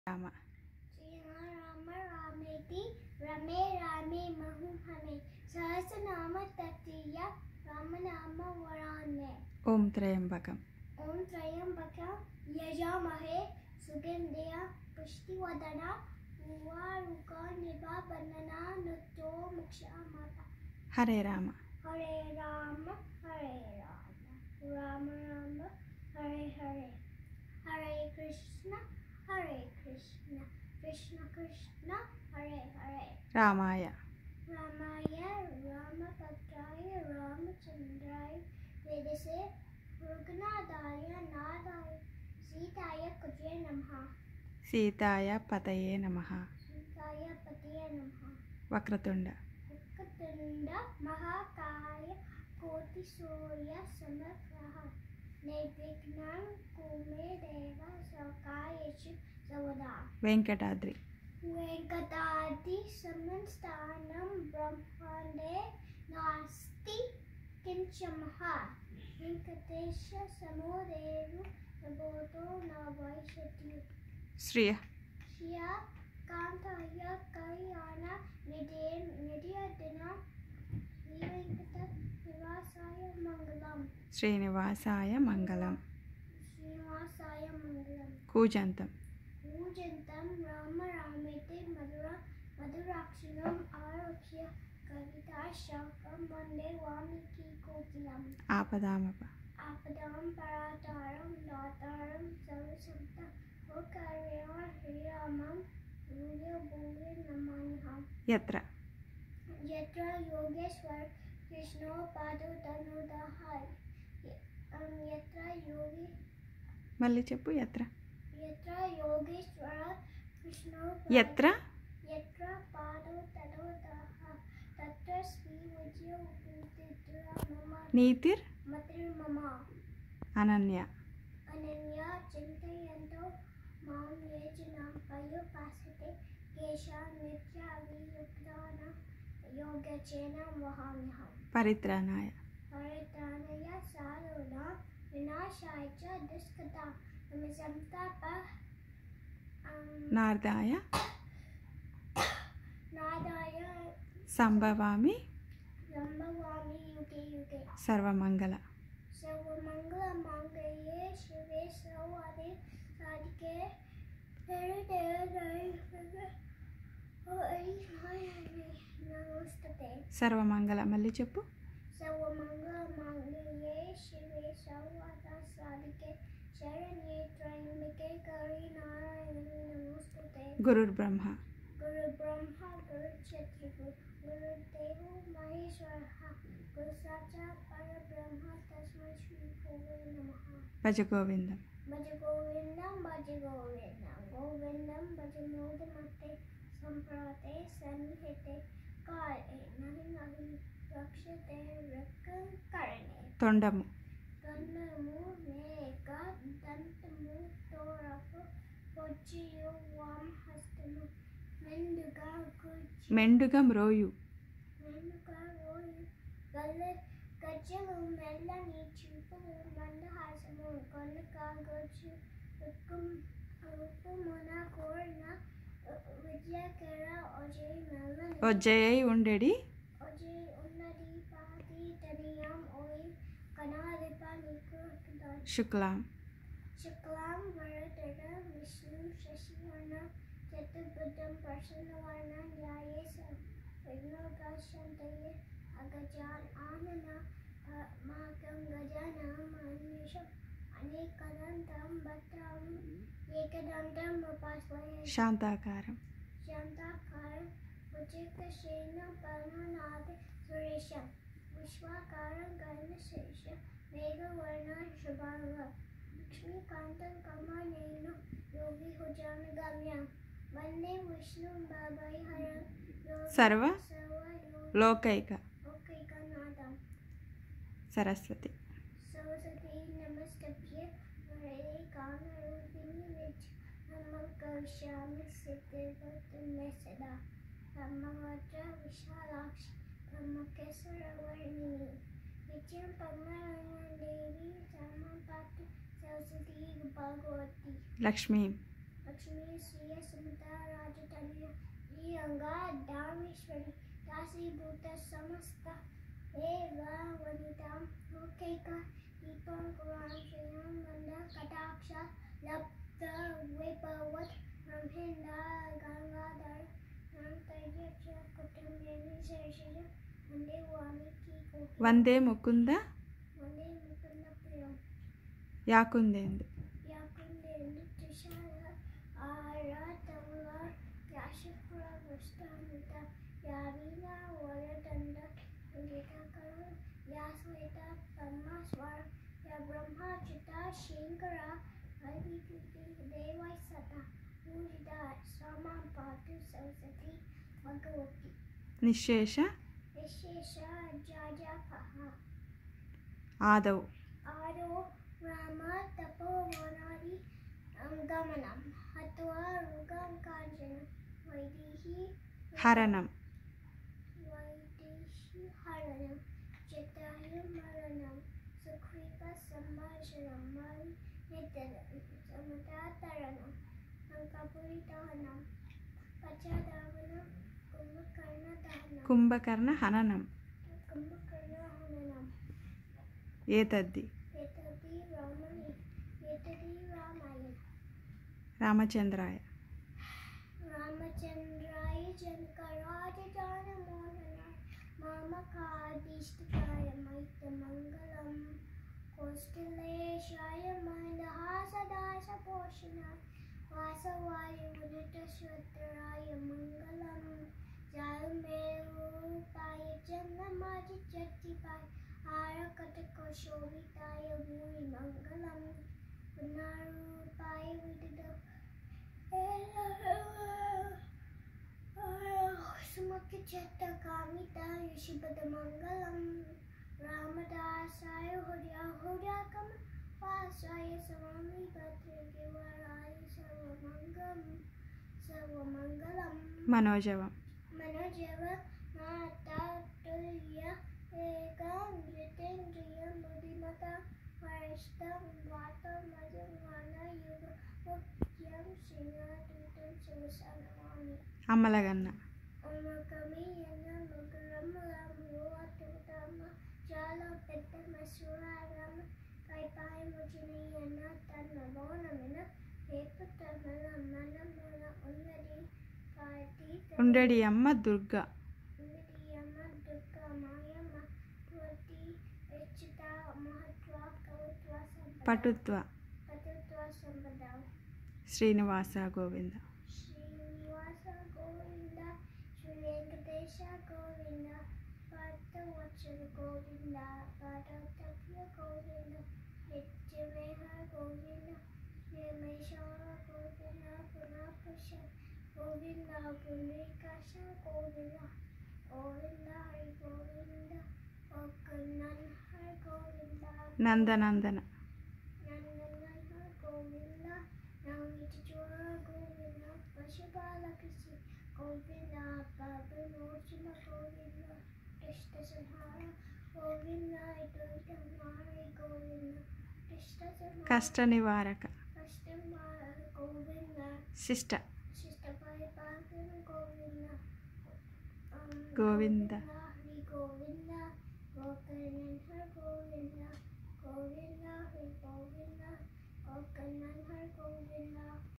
రామ శ్రీరామ రామేతి రమే రామే మహుహమే సహస్రనామ తత్తియ రామనామ వరాన్నే. ఓం త్రయంబకం ఓం త్రయంబకం యజామహే సుగంధయ పుష్టివర్ధన ఉర్వారుక నిభాబంధన నృత్యో ముక్షమాత. హరే రామ హరే రామ హరే రామ రామ రామ హరే హరే. హరే కృష్ణ కృష్ణ కృష్ణ హరే హరే. రామాయ రామాయ రామభద్రాయ రామచంద్రాయ వేదసే రఘునాథాయ నాథాయ సీతాయ కుజే నమః. సీతాయ పతయే నమః. సీతాయ పతయే నమః. వక్రతుండ వక్రతుండ మహాకాయ కోటి సూర్య సమప్రభ నిర్విఘ్నం కుమే దేవ సకాయేషు సర్వదా. వెంకటాద్రి వెంకటాద్రి సమస్థానం బ్రహ్మాండే నాస్తి కించమః. వెంకటేశ సమో దేవో నభూతో న భవిష్యతి. శ్రియ శ్రియ కాంతాయ కళ్యాణ నిధియదిన శ్రీ వెంకట నివాసాయ మంగళం. శ్రీనివాసాయ మంగళం. శ్రీనివాసాయ మంగళం. కూజంతం పూజంతం రామ రామేతి మధురాక్షరం ఆరోగ్య కవితా శాఖం వందే వాల్మీకి కోకిలం. ఆపదామప ఆపదాం పరాతారం దాతారం సర్వసంత ఓంకారేణ శ్రీరామం భూయో భూయో నమామ్యహం. యత్ర యత్ర యోగేశ్వర కృష్ణో పాదో తనుదః. యత్ర యోగి మళ్ళీ చెప్పు. యత్ర యత్ర యోగేశ్వర కృష్ణో యత్ర యత్ర పాదో తనుదః తత్ర శ్రీ విజయో భూతిత్ర మమ నీతిర్ మతిర్మమ. అనన్య అనన్య చింతయంతో మాం ఏ జనాః పర్యుపాసతే కేశా నిత్య వియుక్తాన యోగేన వహామ్యహం. పరిత్రాణాయ పరిత్రాణాయ సాధూనాం వినాశాయ చ దుష్కృతాం సంతాప నార్దాయ నాదాయ సంభవామి సంభవామి యుగే యుగే. సర్వమంగళ సర్వమంగళ మాంగళ్యే శివే సర్వార్థే సాధికే నమోస్తుతే. సర్వమంగళ మళ్ళీ చెప్పు. సర్వమంగళ మాంగళ్యే శివే సర్వార్థ సాధికే శరణ్యే త్రయంబకే గౌరీ నారాయణి నమోస్తుతే. గురుర్ బ్రహ్మ గురు బ్రహ్మ గురు క్షత్రియ గురుదేవో మహేశ్వరః గురు సాక్షాత్ పరబ్రహ్మ తస్మై శ్రీ గురవే నమః. భజ గోవిందం భజ గోవిందం భజ గోవిందం గోవిందం భజ మోదమతే సంప్రాతే సన్నిహితే కాలే నహి నహి రక్షతే రక్కం కరణే. తొండము కన్నము మేక దంతము తోరపు పొచ్చియు వామ హస్తము మెండుగా కుర్చి మెండుగా మ్రోయు మెండుగా రోయు గజ్జలు మెల్లని చూపులు మందహాసము కొనక గొచ్చు రూపమున కోరిన విద్యకెర ఒజై మెల్లని ఒజ్జయై ఉండెడి ఒజై ఉన్నది పాతి తనియం ఓయి కనాలిప నీకు శుక్లాం శుక్లాం వరదరం విష్ణు శశివర్ణ చతుర్భుజం ప్రసన్నవర్ణ ధ్యాయే విఘ్నోపశాంతయే అగజాన్ ఆనన మాకం గజాననం అన్వేషం అనేకదంతం భక్తం ఏకదంతం ఉపాస్మహే. శాంతాకారం శాంతాకారం భుజగశయన పద్మనాభ సురేశం విశ్వాకారం గగనశేషం మేఘవర్ణం శుభాంగం లక్ష్మీకాంతం కమనీయం యోగిభుజాం గమ్యం వందే విష్ణుం భవభయహరం సర్వ లోకైక లోకైకనాథం. సరస్వతి సరస్వతీ నమస్తభ్య వరదే కామరూపిణి విజ్ నమః కరిష్యామి సిద్ధిర్భవతు మే సదా. బ్రహ్మవజ్ర విశాలాక్షి బ్రహ్మకేశరవర్ణిని విజయం పద్మనాభ దేవి సర్వం పాతు సరస్వతీ భగవతి. లక్ష్మీ लक्ष्मी श्रिय सुमिता राजतनया श्री गंगा दामेश्वरी दासीभूत समस्त देवा वनिता लोकैका दीपं कुरान श्रेयं मंद कटाक्ष लब्ध वैभवत् ब्रह्मेंद्र गंगाधर नामतैयक्ष कुटुंबेनि शेषज वंदे वाल्मीकि कोकिल వందే ముకుంద वंदे मुकुंद प्रियं యాకుందేందు याकुंदेन्दु तुषार आरातंगा याशुपुर वस्तामिता यावीना वरदंड गीताकर या श्वेता पद्मास्वर या ब्रह्माच्युता शंकरा अदिति देवै सता पूजिता स्वामा पातु सरस्वती भगवती నిశ్శేష विशेष जाजापः ఆదౌ आरो राम तपोवनादि गमनं हत्वा रुगं काञ्चन वैदेही హరణం हरणं जटायुमरणं सुग्रीवसम्भाषणं मणिनिधनं समुद्रातरणं लङ्कापुरीदहनं पञ्चदावनं कुम्भकर्णदहनं కుంభకర్ణ హననం कुम्भकर्णहननं ఏతద్ది एतदि रामायण రామచంద్రాయ रामचंद्राय जनकराज जानमोहनाय मामकादिष्टकाय मैत्रमङ्गलम् कौसलेशाय मन्दहासदासपोषणाय वासवाय उदितश्रोत्राय मङ्गलम् जालमेरूपाय जङ्गमादिचट्टिपाय आरकटकशोभिताय भूरिमङ्गलम् पुनरूपाय विदित सुमुखचट्टकामिता ऋषिपदमङ्गलं रामदासाय हुर्याकं वासाय स्वामी भद्रगिरिवराय सर्वमङ्गलं మనోజవం मनोजव मातातुल्य एकं जितेन्द्रिय बुद्धिमता वरिष्ठं वातमजमानयुग मुख्यं सिंहादूतं शिवसनमामि అమ్మలగన్న अमकमीयन मुगरम చాలా పెద్ద మసూరారం కైపాయ ముచినీయన తన బోనమిన రేపు తమల మనమున ఉన్నది పాటి ఉండడి అమ్మ దుర్గ ఉన్నదియమ్మ దుర్గా మాయమ్మ త్వతి ఎచ్చిత మహత్వ కవిత్వ సంపద పటుత్వ పటుత్వ సంపద శ్రీనివాస గోవింద శ్రీనివాస గోవింద శ్రీ వెంకటేశ గోవింద భక్తవత్సల గోవింద పాదతప్య గోవింద నిత్యమేహ గోవింద నిర్మేశ్వర గోవింద పునఃపుష గోవింద పునీకాశ గోవింద గోవింద హరి గోవింద ఒక్కనన్ హరి గోవింద నందనందన నందన గోవింద నవమితిచోర గోవింద పశుపాలకృషి గోవింద పాపమోచన గోవింద కృష్ణ సంహార గోవింద ఇటుమారి గోవింద కృష్ణ సంహార కష్ట నివారక కష్టమార గోవింద శిష్ట శిష్టపై పాపన గోవింద గోవింద హరి గోవింద గోకర్ణన్ హర గోవింద గోవింద హరి గోవింద గోకర్ణన్ హర గోవింద